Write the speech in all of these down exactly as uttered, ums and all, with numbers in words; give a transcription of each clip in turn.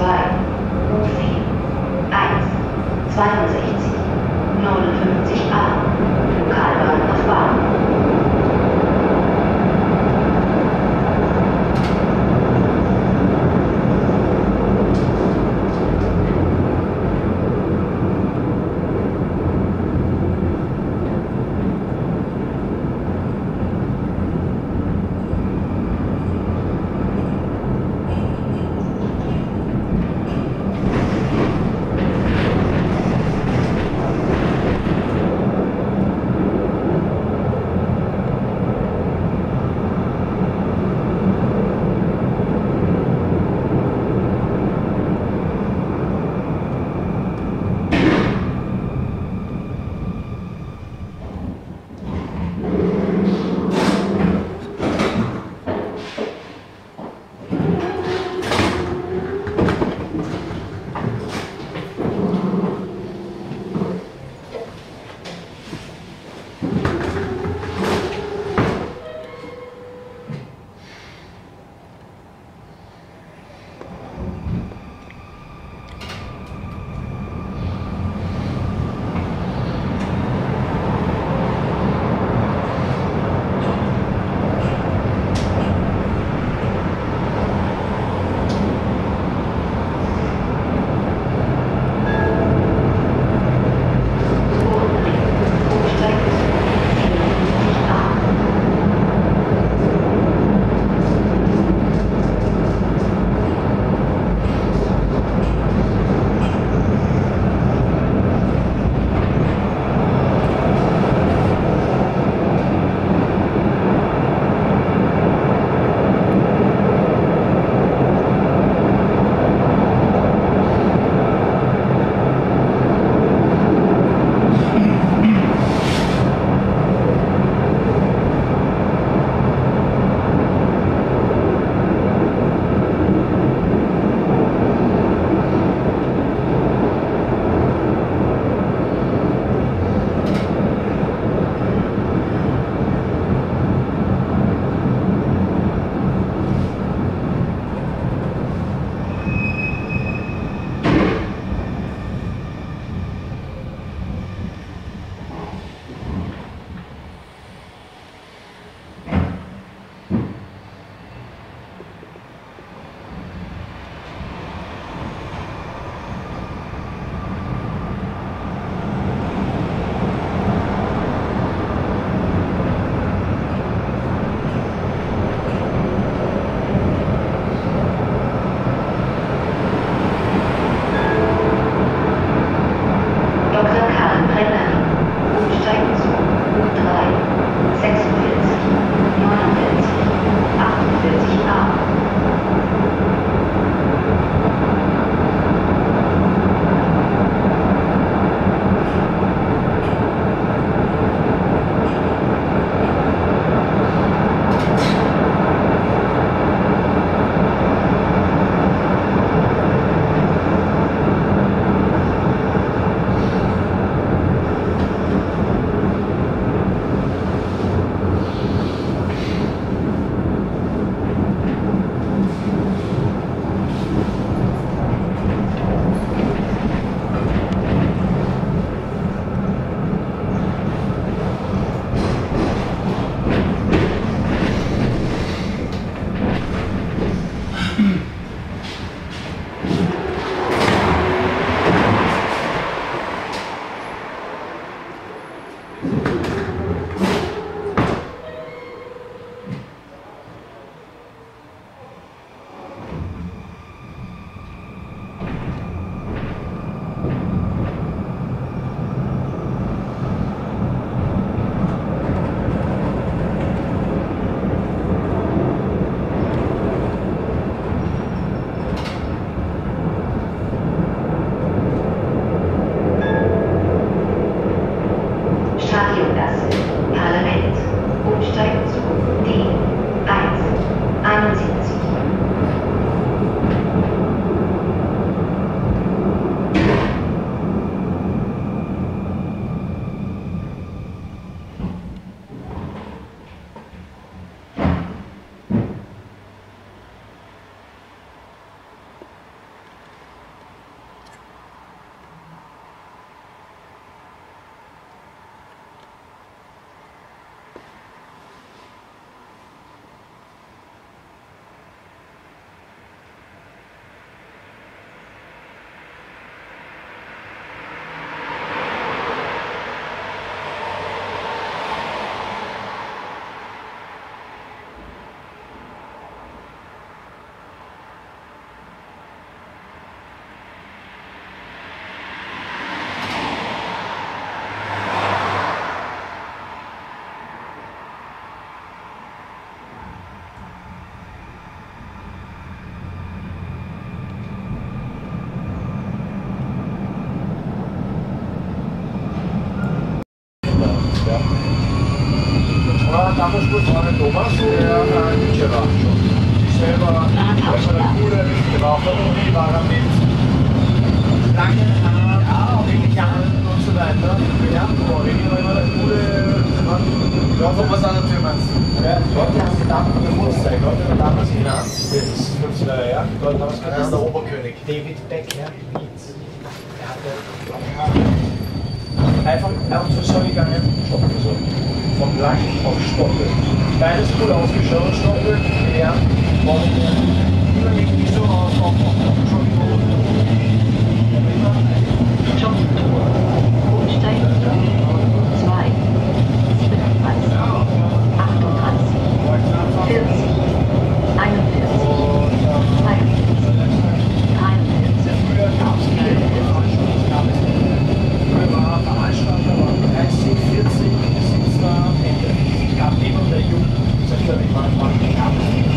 zwei, U vier, eins, zweiundsechzig, neunundfünfzig a, Lokalbahnhof Bahn. Oberkönig. David Becker in Leeds. Er hatte, einfach, er hat zur Sorge gegangen, stoppen wir so. Von Lack auf Stoppel. Beides cool ausgeschaut, Stoppel, ja, und überlegt nicht so auf, auf, auf, auf, Entschuldigung. Stopptour. Umsteigen zwei, siebenunddreißig, achtunddreißig, vierzig, einundvierzig, zweiundvierzig, dreiundvierzig, vierundvierzig. Früher war Veranstalter, war dreißig, vierzig, sitzt da am Ende. Es gab immer der Jugend, das heißt, ich war mal gehabt.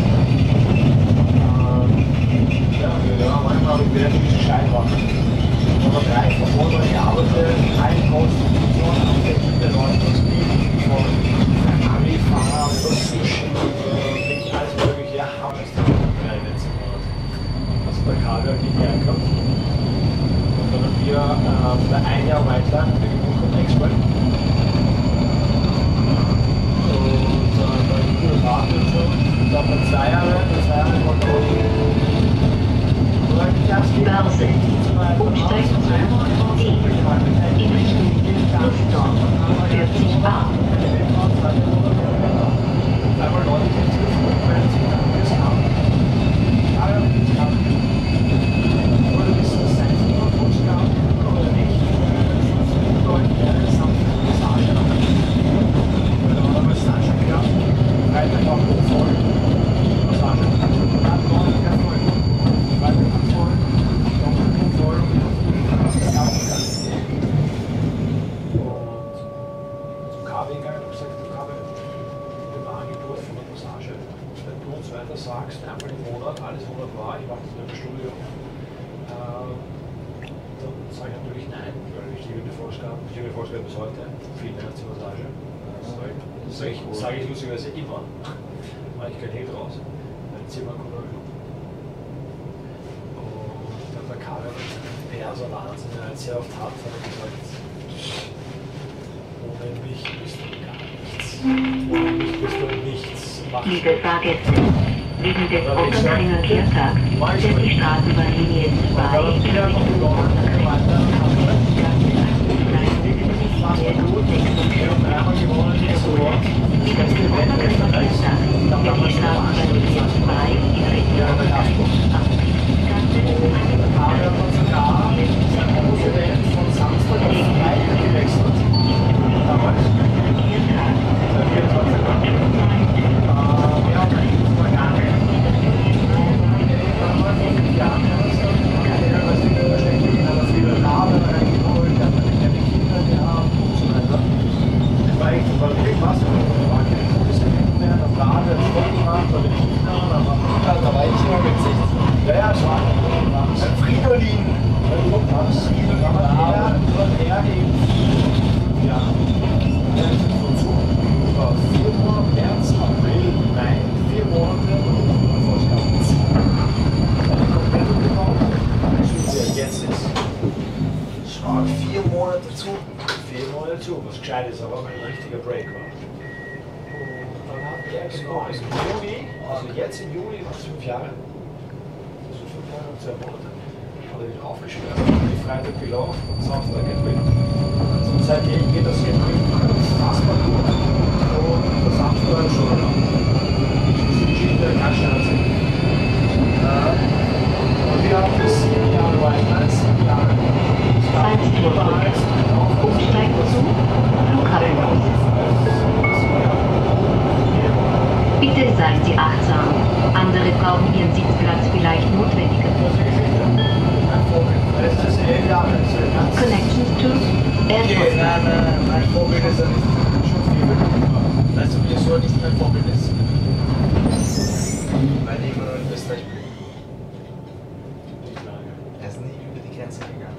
Ja, ja, manchmal habe ich wieder diese Scheinwachen. Oder drei Verfolger gearbeitet, keine Konstruktion, verschiedene Leute, von Ferrari-Fahrer, Sushi, wirklich alles mögliche, ja, haben wir es dann im letzten Monat. Also bei Cargo geht die Einkauf. Und dann haben wir äh, für ein Jahr weiter gebucht und Expert. Und äh, da eine coole Fahrt und so. Und dann bei zwei Jahre, zwei Jahre von Börse. Umsteigen D. In Richtung Luftdorf. vierzig A. Einmal Leute hinzufügen, weil sie dann das haben. Aber das haben wir. Oder ist das sein Vorwurf gehabt oder nicht? Leute, die eine sanfte Massage haben. Weil da haben wir Massage gehabt. Freitag war voll. Massage. Dann war ich ganz voll. Freitag war voll. Donnerstag voll. Das ist auch geil. Und zum K W gegangen und gesagt, du K W, im Angebot von der Massage. Wenn du uns weiter sagst, einmal im Monat, alles wunderbar, ich mache das in einem Studio, äh, dann sage ich natürlich nein, weil ich liebe die Vorgaben, ich liebe die Vorgaben bis heute, viel mehr als die Massage. Das sage ich, sage ich lustigerweise immer, mache ich kein Hehl draus, mein Zimmer kommt auch schon. Und dann der Karel, der so Wahnsinn, der hat sehr oft hat, hat er gesagt, ohne mich bist du gar nichts. Ohne mich bist du nichts. Liebe Fahrgäste, wegen des Oppenheimer Kehrtags wird die Straßenbahnlinie zwei in Richtung was gescheit ist, aber ein richtiger Break war. Und dann hat er genau im Juli, also jetzt im Juli, was fünf Jahre, also fünf Jahre und zwei Monate, hat er wieder aufgesperrt, die Freitag gelaufen und Samstag gedreht. Und seitdem geht das hier unfassbar gut. Und das Samstag schon lang. Das ist die Geschichte der Kannstein. Und wir haben das sieben Jahre weiter, sieben Jahre. Umsteigen zu Flughafen. Bitte seien Sie achtsam. Andere brauchen Ihren Sitzplatz vielleicht notwendiger. Connections to Airport. Nein, nein, mein Vorbild ist ja nicht schon viel. Weißt du, wieso nicht mein Vorbild ist? Weil ich immer in Österreich bin. Er ist nie über die Grenze gegangen.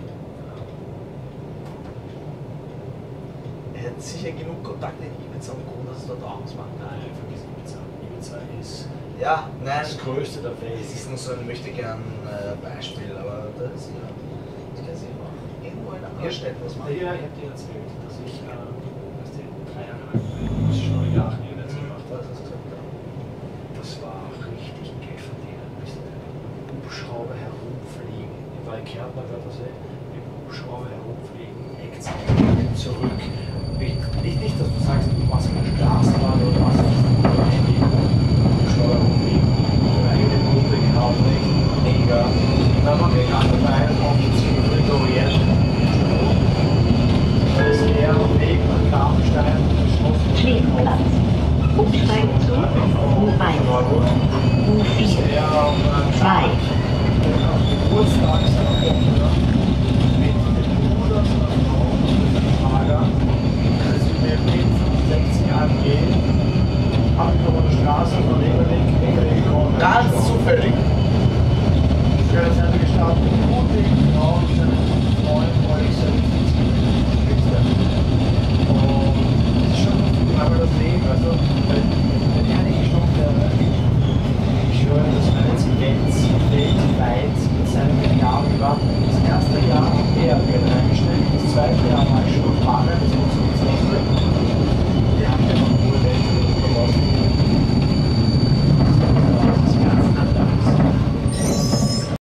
Er hat sicher genug Kontakte in Ibiza und Co., dass es dort auch was macht. Nein, vergiss Ibiza. Ibiza ist Ja, nein. das größte der Welt. Es ist nur so ein möchtegern äh, Beispiel, aber das ist ja. Das kann sich auch irgendwo in anderen Städten was machen. Ja, ich habe dir erzählt, dass ich äh, dass die drei Jahre lang schon in Aachen jetzt gemacht habe. Das war richtig Geld verdienen. Hubschrauber herum Kärntner Wörthersee mit dem Hubschrauber herumfliegen, Eckzeichen zurück. Nicht, nicht, dass du sagst, du